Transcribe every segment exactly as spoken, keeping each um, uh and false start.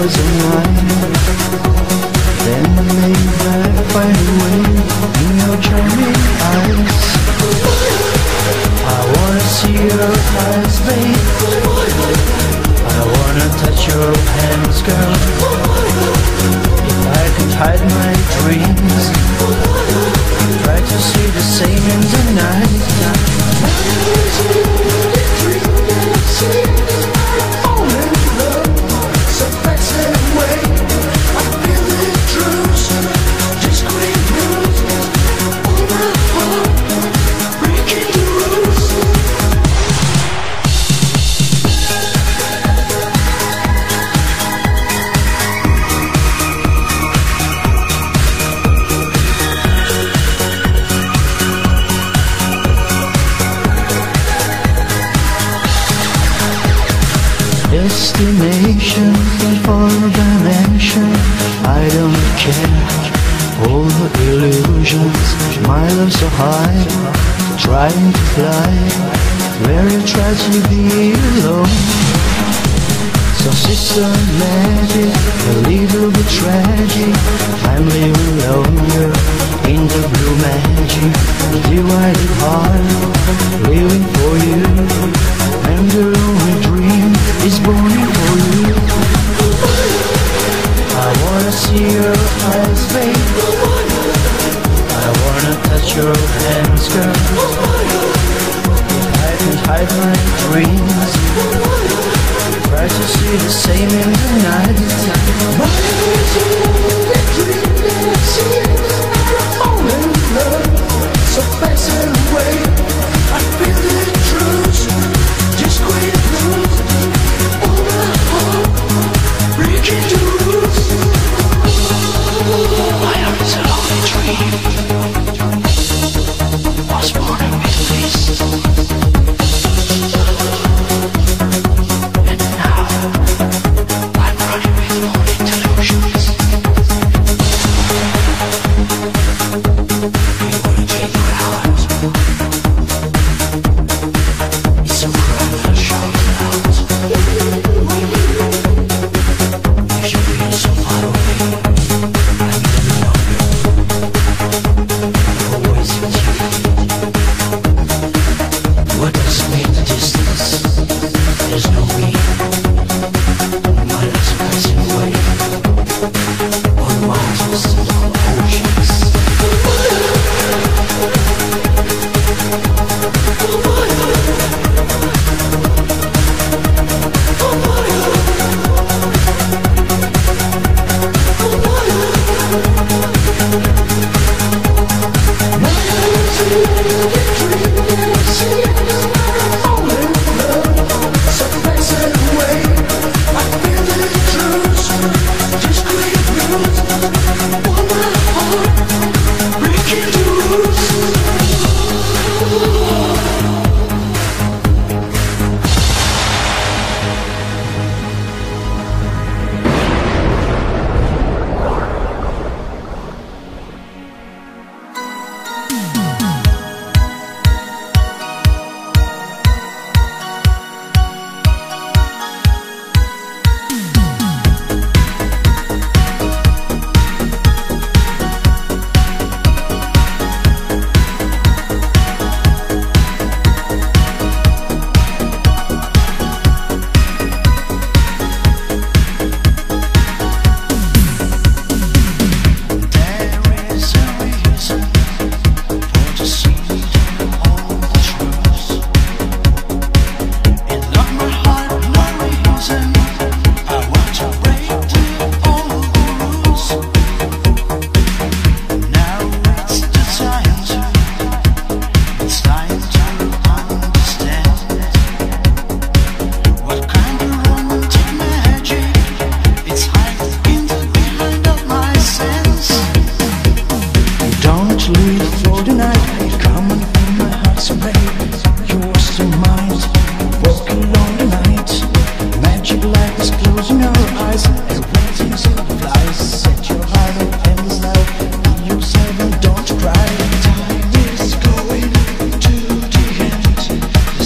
was a night. Then lay back, find a way in your charming eyes. I wanna see your eyes, babe. I wanna touch your hands, girl. If I could hide my dreams, try to see the same in the night. Destination for dimension, I don't care. All the illusions, my love so high, trying to fly, where you try to be alone. So systematic, a little bit tragic, I'm living longer in the blue magic, divided heart, living for you, and the only dream is born for you. I wanna see your eyes, babe. I wanna touch your hands, girl. If I can hide my dreams, try to see the same in the night. My fall in love, so fast and away. I feel the truth, just quit lose. All my heart, breaking loose. My heart is a lonely dream, was born in Middle East. And now I'm running with only delusions. You wanna take my heart? It's a crime I'll show you out. You should be so far away. I'm living longer. Always with you. What does make the distance? There's no me. My love's passing away. On mountains and on oceans.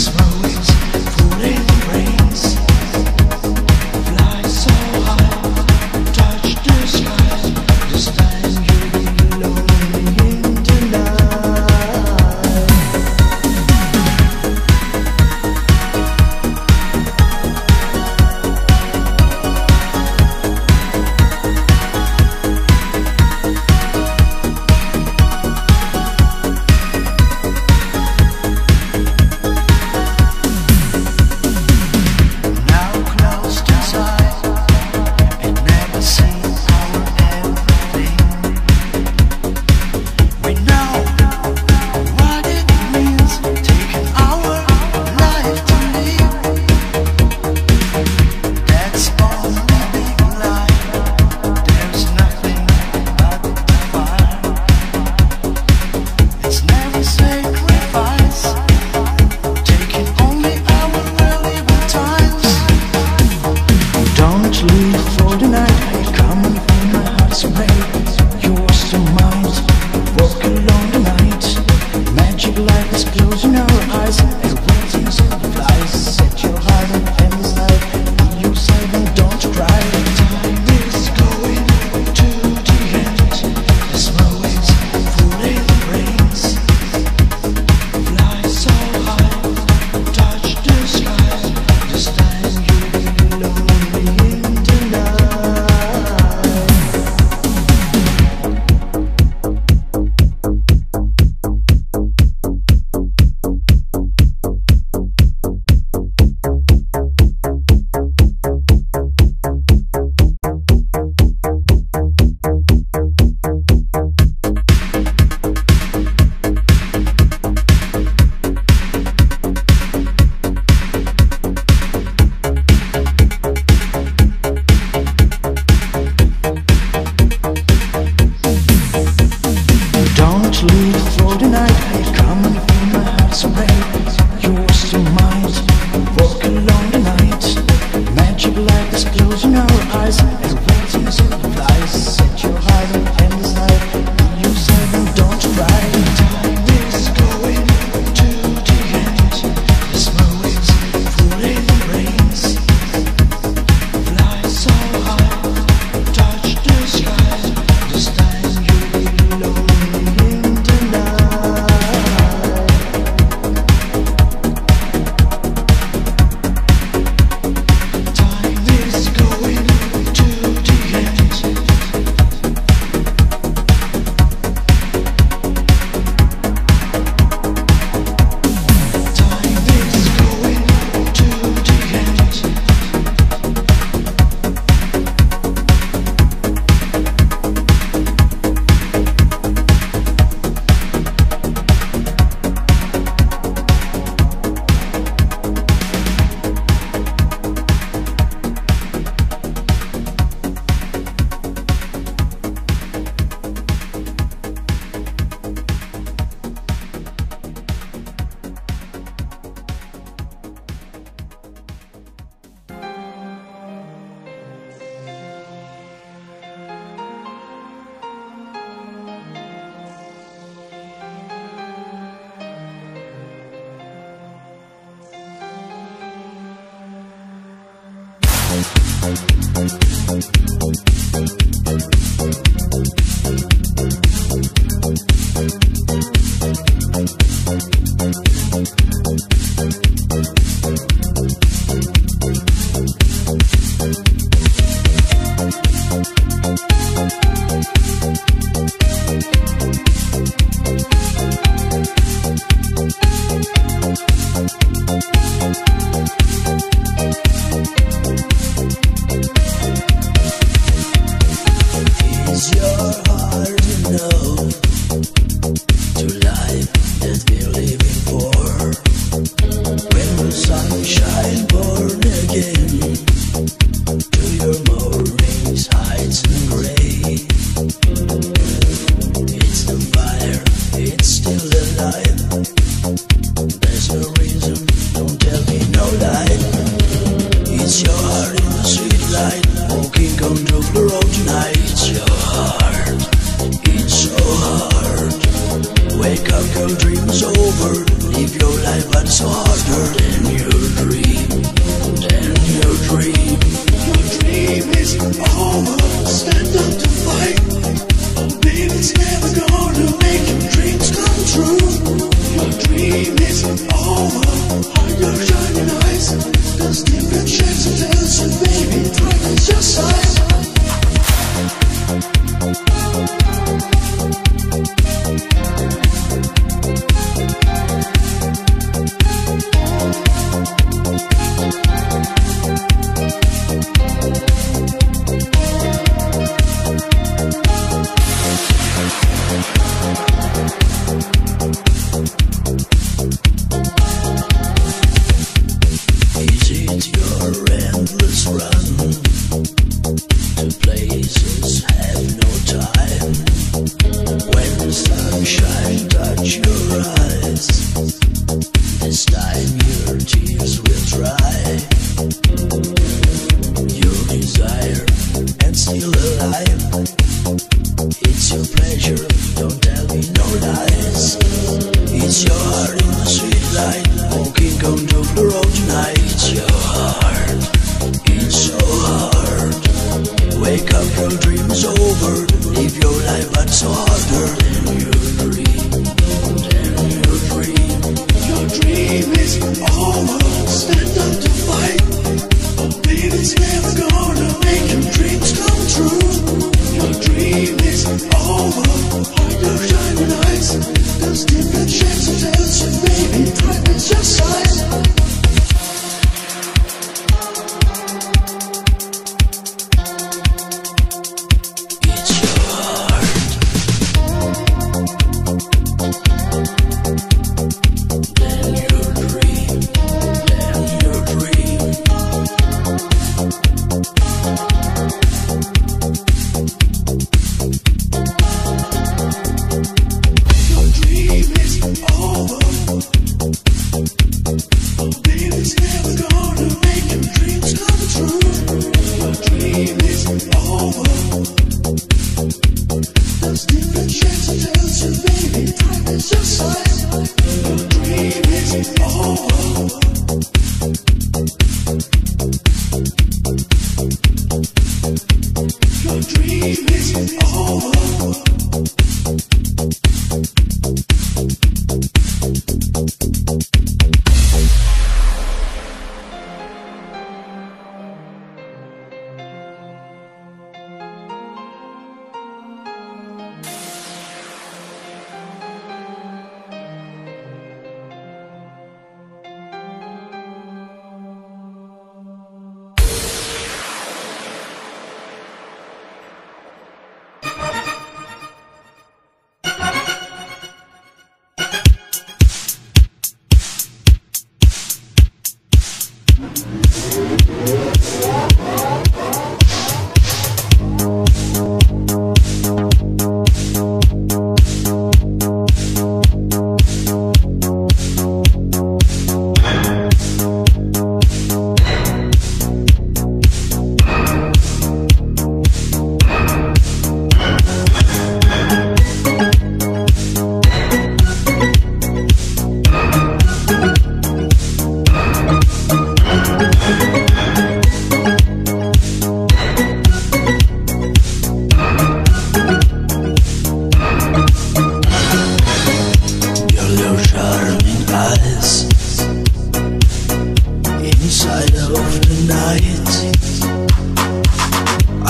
Fly so high.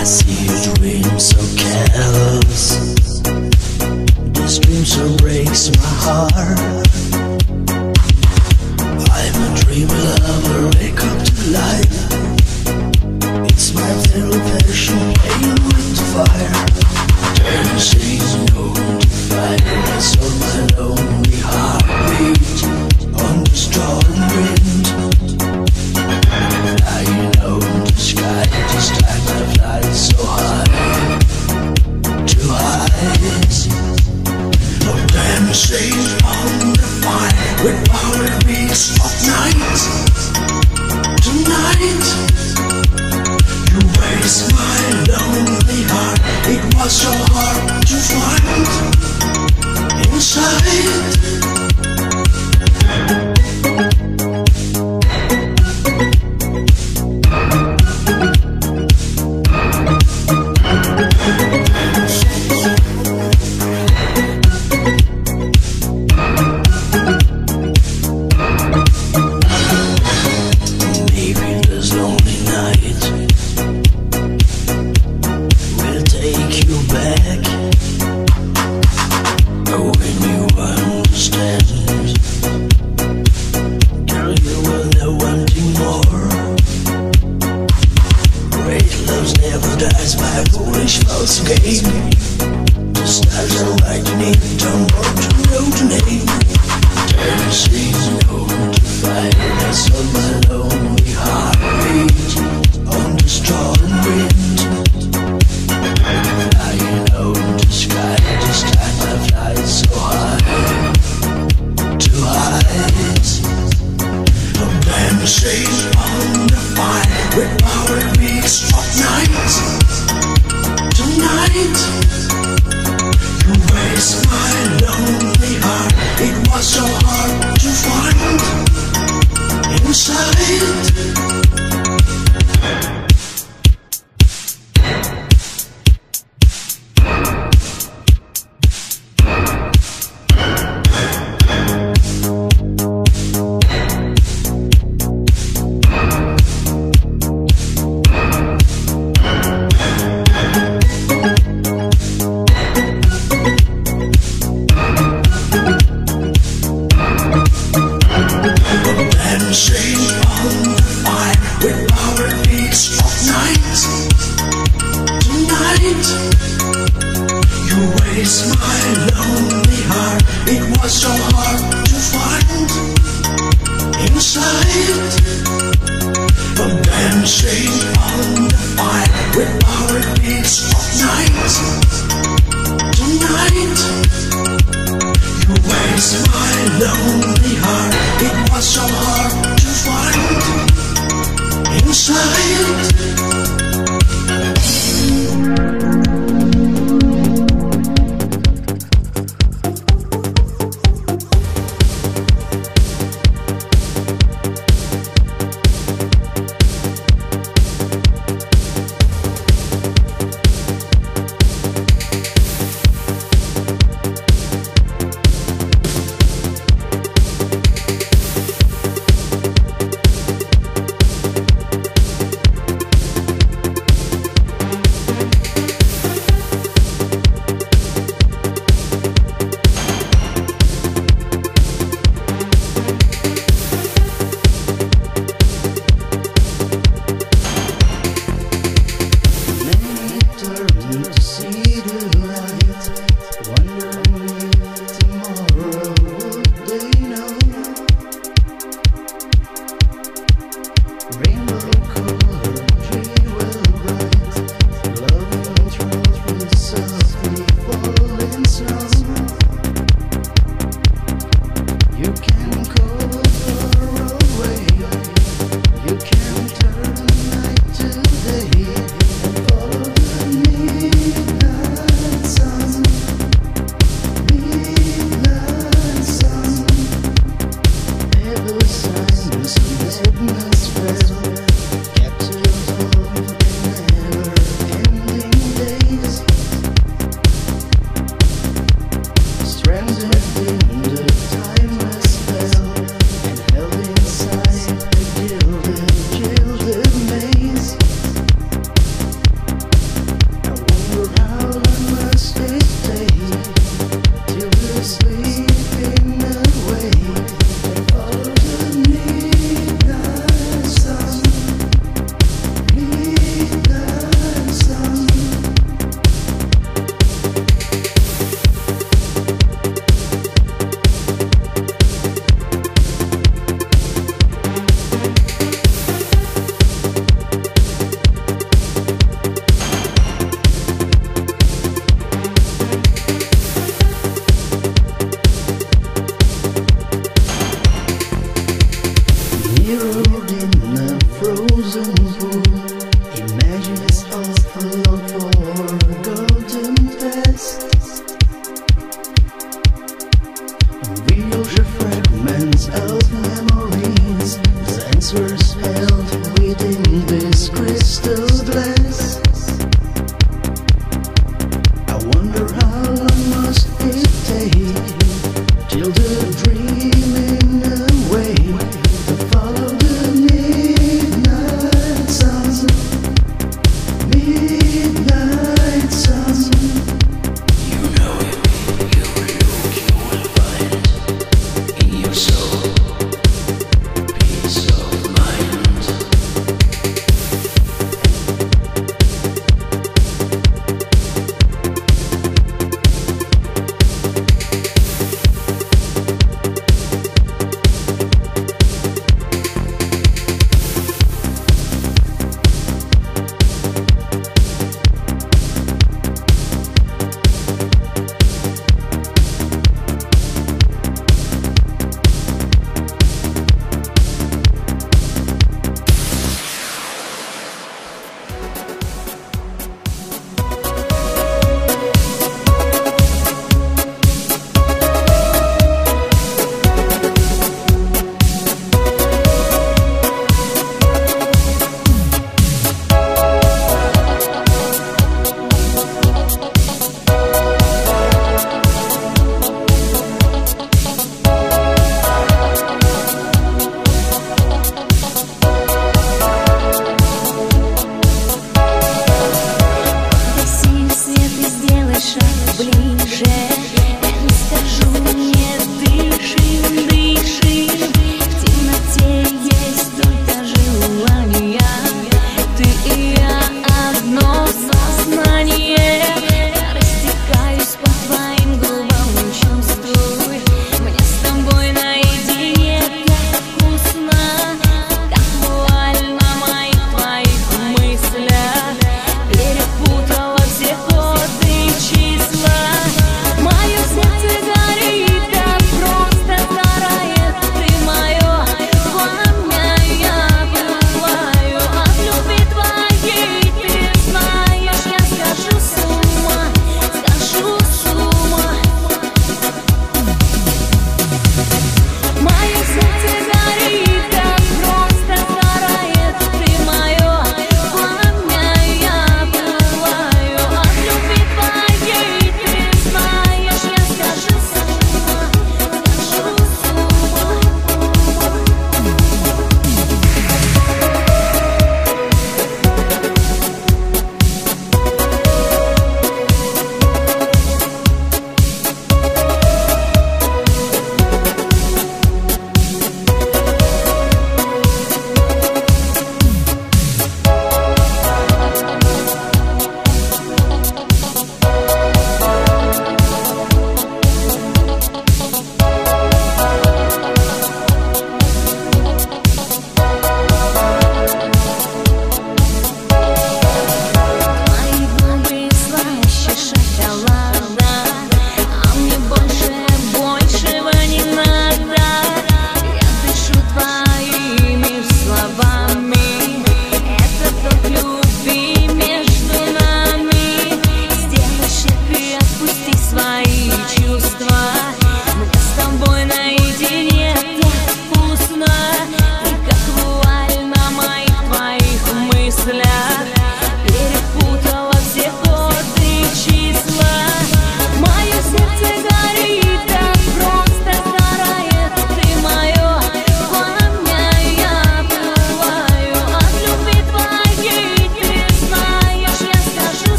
I see you dream so careless. This dream so breaks my heart. I'm a dreamy lover, wake up to life. It's my daily passion, playing with the fire. Dancing on the fire, I saw my lonely heartbeat on the storm wind. Flying on the sky, this time I fly so high, too high. Oh, dancing on the fire with power beats of night. Tonight, you raised my lonely heart. It was so hard to find inside.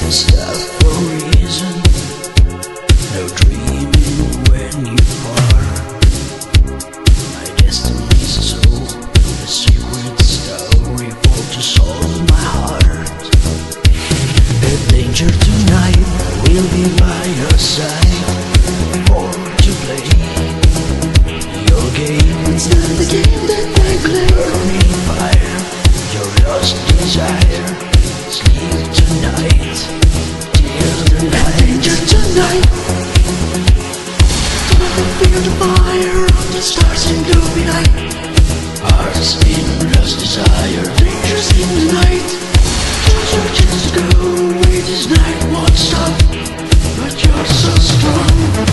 stuff for reason. No dreaming when you are. My destiny's a soul, a secret story for to solve my heart. A danger tonight will be by your side, for to play your game. It's not the game that I play. Burning fire, your lost desire. Sleep tonight, till the light. Danger tonight. Don't feel the fire of the stars in gloomy night. Hearts in lost desire. Dangers in the night. Just your chance to go away. This night won't stop, but you're so strong.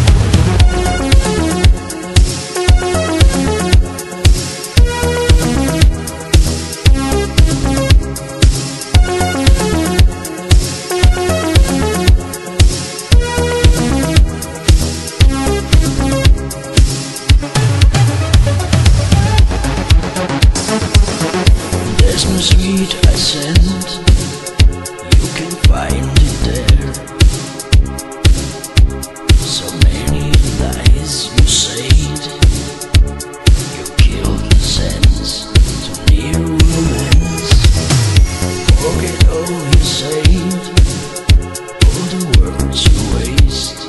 No sweet accent, you can find it there. So many lies you said, you killed the sense to near romance. Forget all you said, all the words you waste.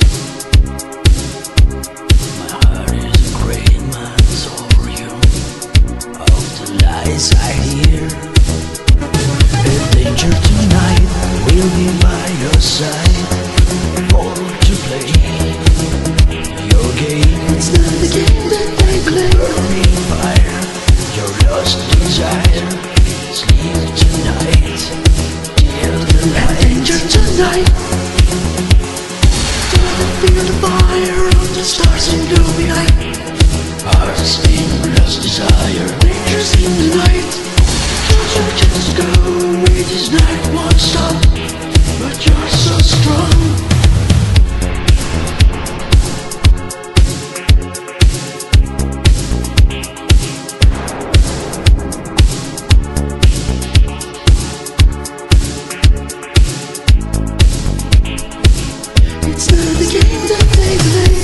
My heart is a great moratorium of the lies I hear. Danger tonight will be by your side, for to play your game. It's not the game that I play. Burning fire, your lost desire. Sleep tonight, till the light. Danger tonight. Don't feel the fire of the stars in gloomy night. Hearts in lost desire. Dangers in the night. Your chance to go away, this night won't stop, but you're so strong. It's not the game that they play.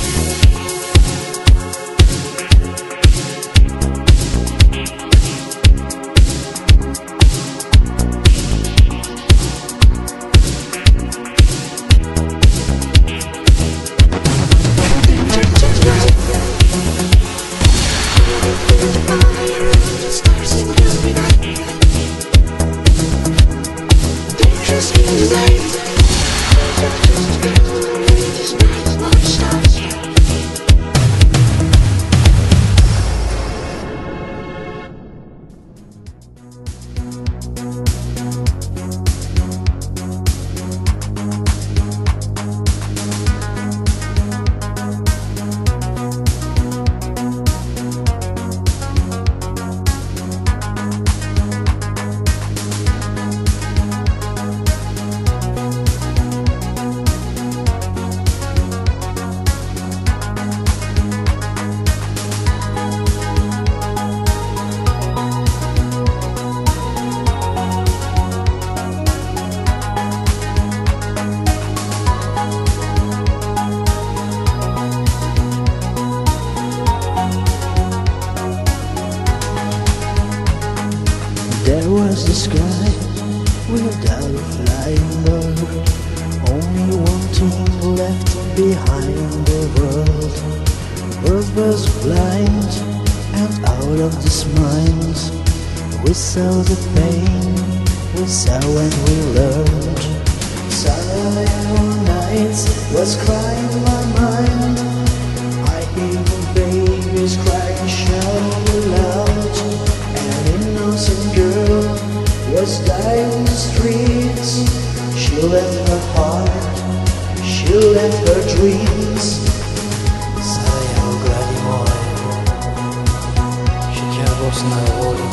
There was the sky without a flying bird. Only one thing left behind the world. Earth was blind and out of this mind. We saw the pain, we saw and we learned. Silent nights was crying in my mind. I hear the babies crying, shouting loud. An innocent girl was dying in the streets. She left her heart, she left her dreams. Стоял глади море, щекя на воле.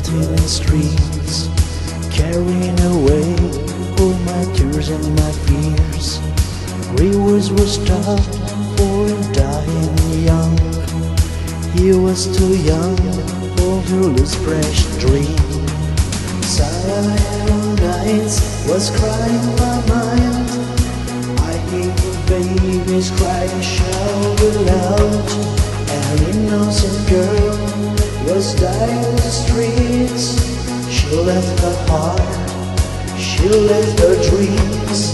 floating in streets, carrying away all my tears and my fears. Rivers were stopped for dying young. He was too young for to lose fresh dream. Silent nights was crying my mind. I hear babies crying, shouting loud. An innocent girl was dying in the streets. She left her heart, she left her dreams.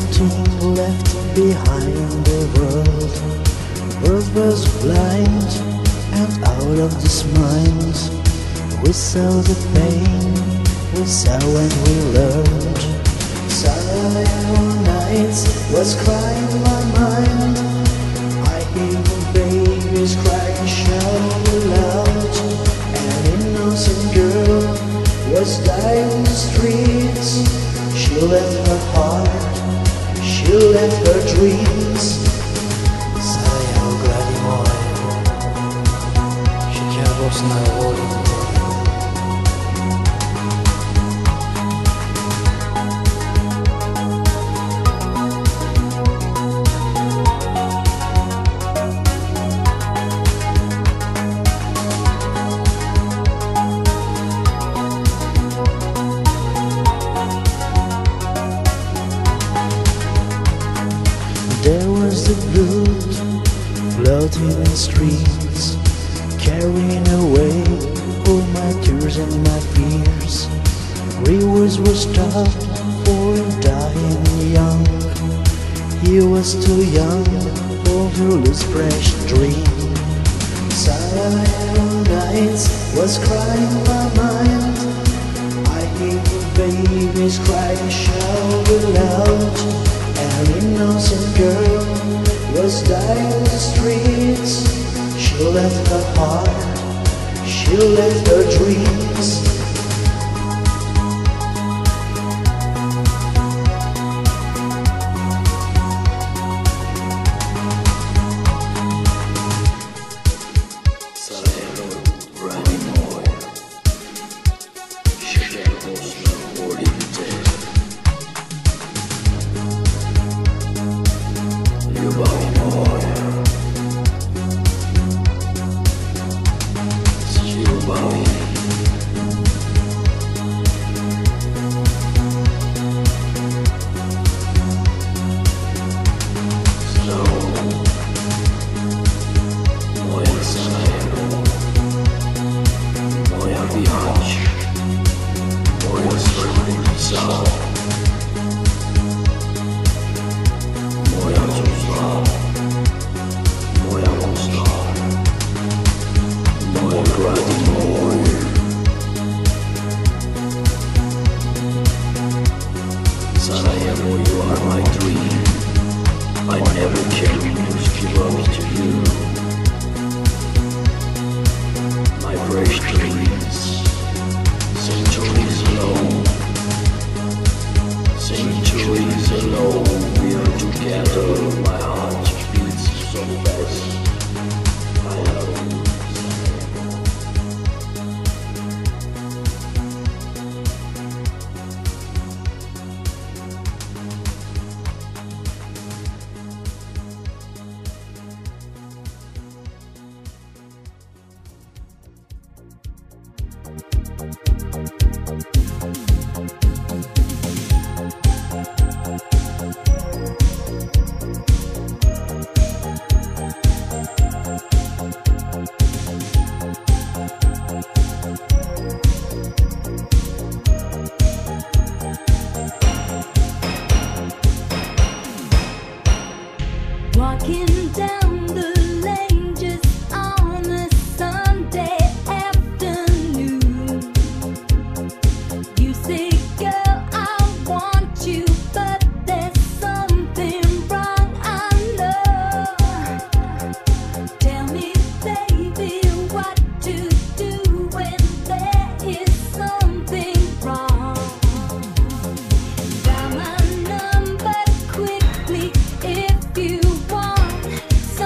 thing left behind in the world. World was blind and out of this mind. We saw the pain, we saw and we learned. Silent nights was crying in my mind. I hear babies crying, shouting loud. An innocent girl was dying in the streets. She left her heart, she left her dreams. Saia o grade moje, życia własna woli. There was the blood floating in the streets, carrying away all my tears and my fears. Rivers were stopped for dying young. He was too young for this fresh dream. Silent nights was crying in my mind. I hear babies crying, shouting loud. An innocent girl was dying in the streets. She left her heart, she left her dreams. Sarajevo, you are my dream. I never can give up to you. My fresh dreams, centuries alone, centuries alone. We are together. My heart beats so fast. I love you. Walking down the lane just on a Sunday afternoon. You say, girl, I want you, but there's something wrong, I know. Tell me, baby, what to do when there is something wrong. Dial my number quickly if you want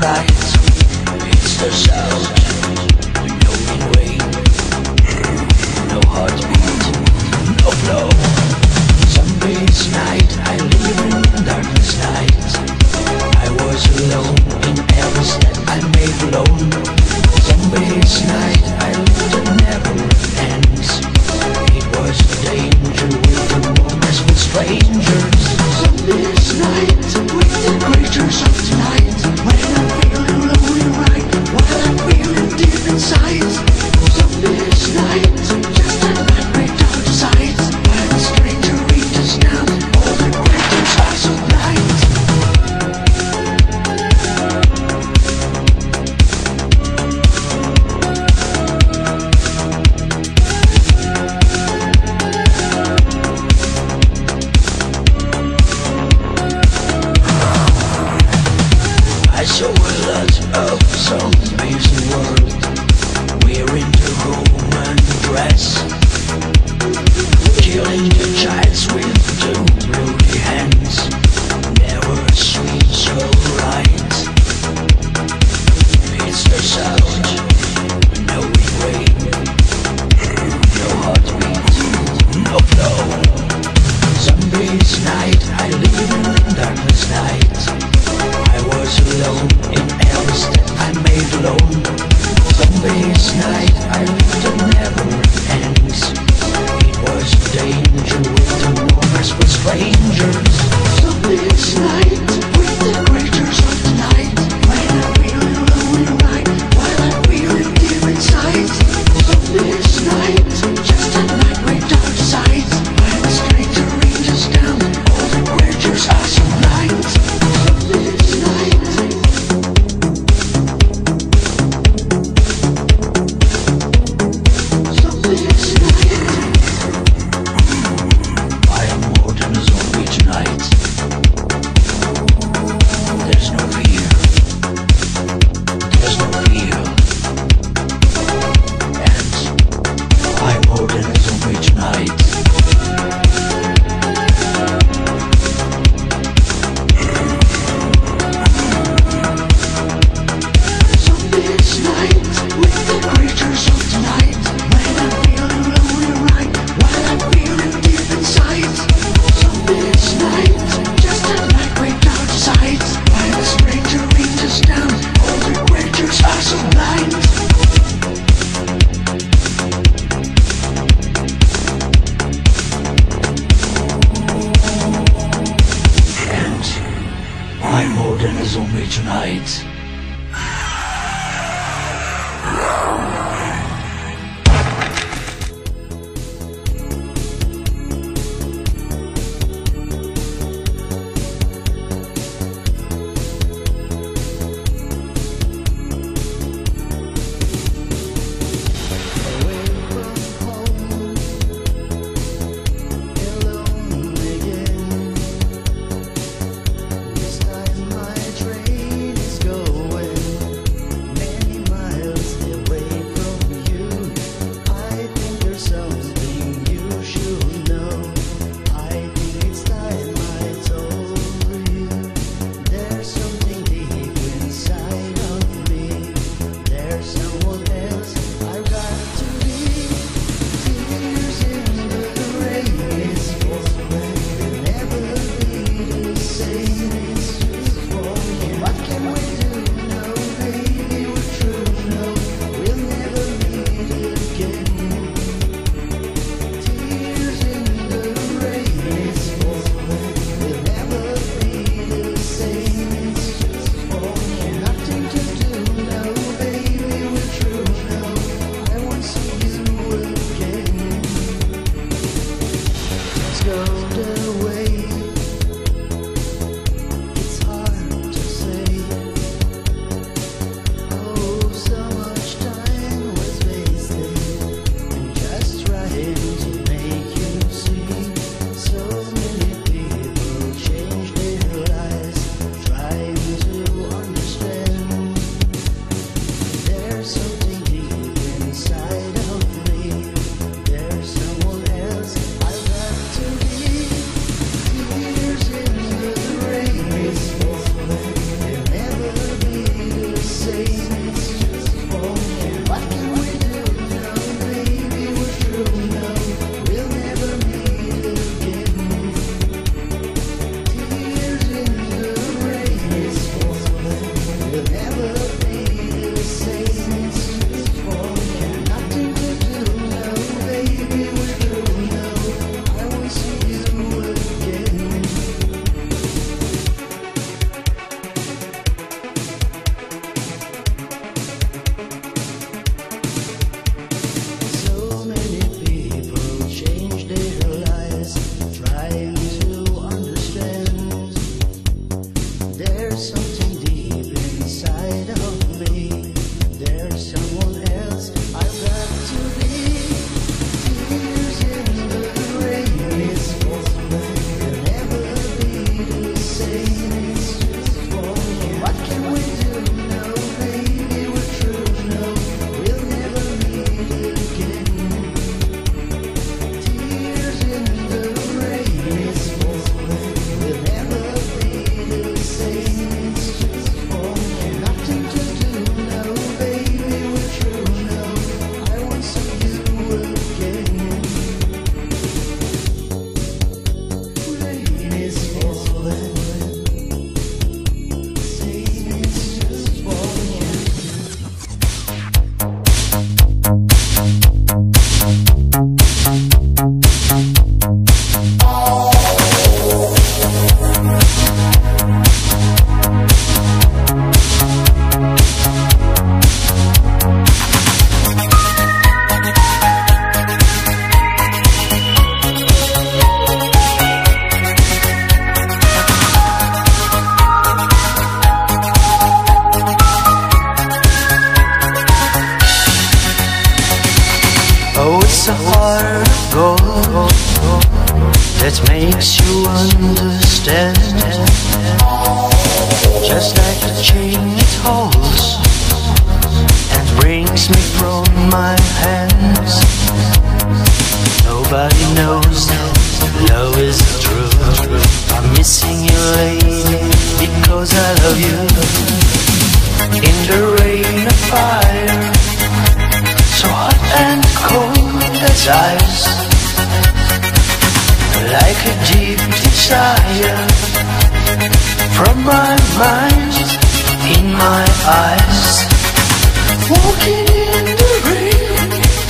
light. It's the sound, no rain, no heartbeat, no flow. Zombie's night, I live in darkness night. I was alone in every step I made alone. Zombie's night, I lived and never ends. It was a danger with the moments with strangers. Zombie's night, with the creatures of tonight. When I'm feeling lonely right, while I'm feeling deep inside. Zombie's night, just a nightmare down the sight. When a stranger reaches down, all the creatures are so blind. I saw a lot of zombies in the world, wearing the Roman dress, killing the child with two bloody hands. Never sweet so right. It's the sound, no rain, no heartbeat, no flow. Zombie's night, I live in darkness night. I was alone in every step I made alone. Zombie's night, I lived and never ends. It was a danger with the moments for strangers. Zombie's night, with the creatures of the night. When I'm feeling lonely right, while I'm feeling deep inside. Zombie's night, just a nightmare down the sight. When a stranger reaches down, all the creatures are so blind. Zombie's night. Zombie's night. I am more than a zombie tonight. There's no fear. There's no fear. And I'm more than a zombie tonight. Zombie's night, with the creatures of tonight. When I'm feeling lonely right, while I'm feeling deep inside. Zombie's night, just a nightmare down the sight. When a stranger reaches down, all the creatures are so blind. And I'm more than a zombie tonight. Away from home, alone again. This time my train is going. it's a heart of gold that makes you understand. Just like the chain it holds and brings me from my hands. Nobody knows that love is true. I'm missing you, lady, because I love you. In the rain of fire, so hot and cold as ice, like a deep desire from my mind, in my eyes. Walking in the rain,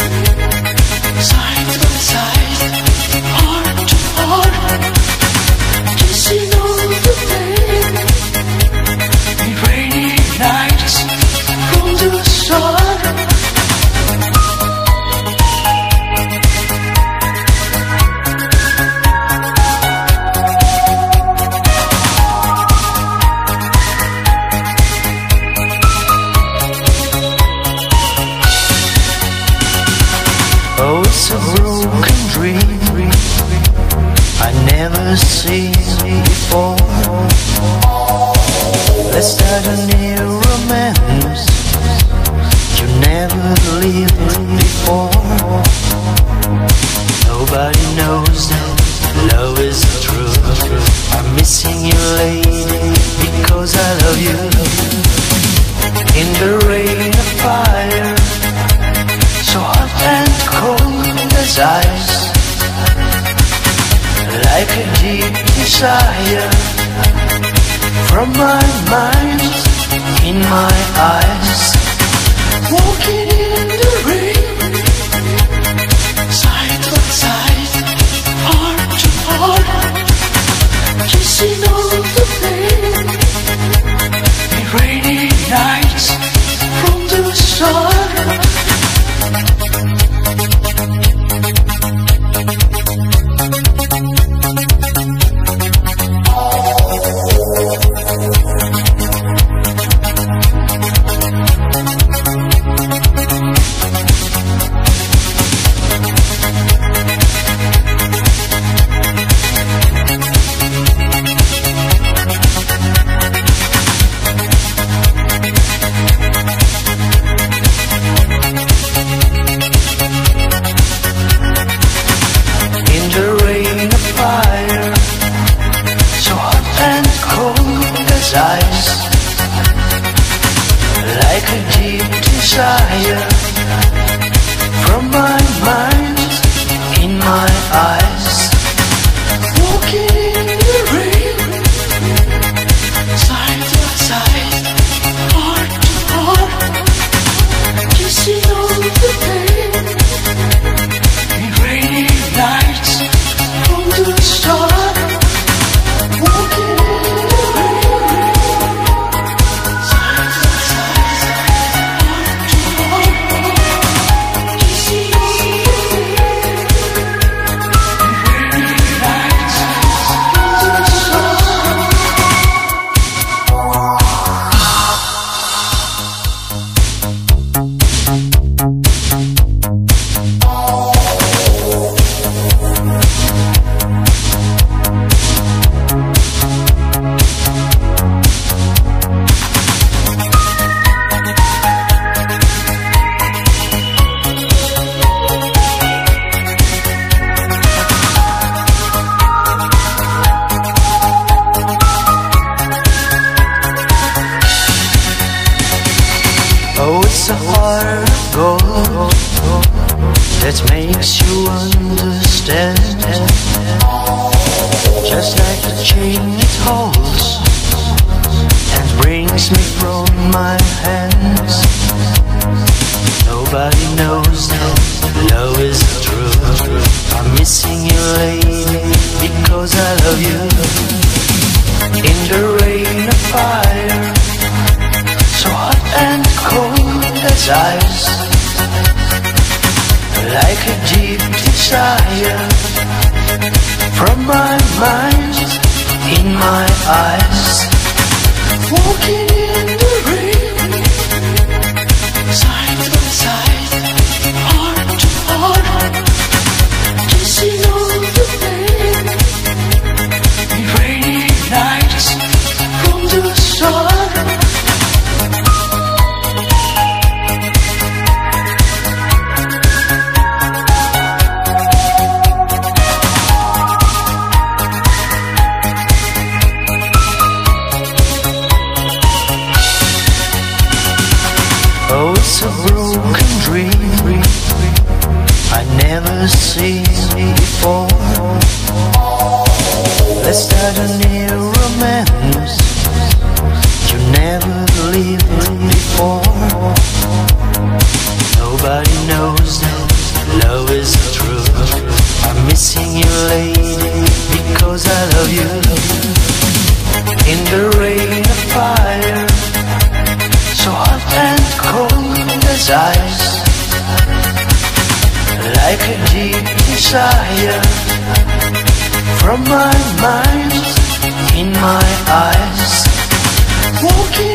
side by side, heart to heart, kissing all the pain in rainy nights from the start. Oh, it's a broken dream I never seen before. Let's start a new romance you never lived before. Nobody knows that love is true. I'm missing you, lady, because I love you. In the rain of fire, so hot and cold as ice, like a deep desire from my mind, in my eyes. Walking in the rain, side by side, heart to heart, kissing all the pain in rainy nights from the start. Like a deep desire from my mind, in my eyes. Walking in the rain, side by side, heart to heart, kissing all the pain in rainy nights from the start. Walking in the rain, side by side, heart to heart, kissing all the pain in rainy nights from the start. Oh, it's a heart of gold that makes you understand. Just like the chain it holds and brings me from my hands. Nobody knows that love is true. I'm missing you, lady, because I love you. In the rain of fire, so hot and cold as ice, like a deep desire from my mind, in my eyes. Walking in the rain, side by side, heart to heart, it's a broken dream I never seen before. Let's start a new romance you never lived before. Nobody knows that love is the truth. I'm missing you, lady, because I love you. In the rain of fire, so hot and cold as ice, like a deep desire from my mind in my eyes. Walking